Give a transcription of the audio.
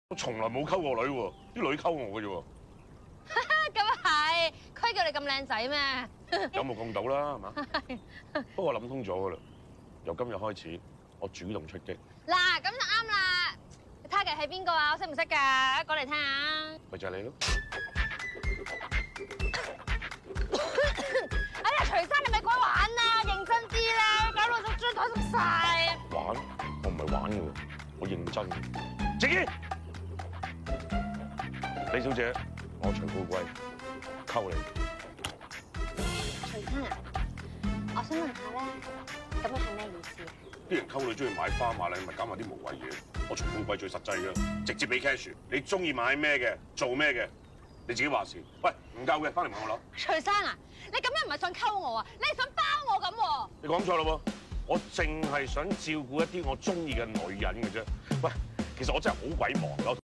我從來冇溝過女喎，啲女溝我嘅啫喎。 咁啊係，規叫你咁靚仔咩？ 有目共睹啦，係嘛？不過我諗通咗噶啦，由今日開始，我主動出擊。 嗱，咁就啱啦。target 係邊個啊？我識唔識㗎？講嚟聽下。 咪就係你咯。 哎呀，徐生你咪鬼玩啦，認真啲啦，搞到張台濕晒。 玩？我唔係玩嘅喎，我認真。靜怡，李小姐，我徐富貴溝你。 徐生啊，我想問下咧，咁樣係咩意思啊？ 啲人溝女中意買花買禮物，搞埋啲無謂嘢。我徐富貴最實際嘅，直接俾 cash。你中意買咩嘅，做咩嘅，你自己話事。喂，唔夠嘅，翻嚟問我攞。 徐生啊，你咁樣唔係想溝我啊，你係想包我咁喎。 你講錯啦喎，我淨係想照顧一啲我中意嘅女人嘅啫。喂，其實我真係好鬼忙㗎。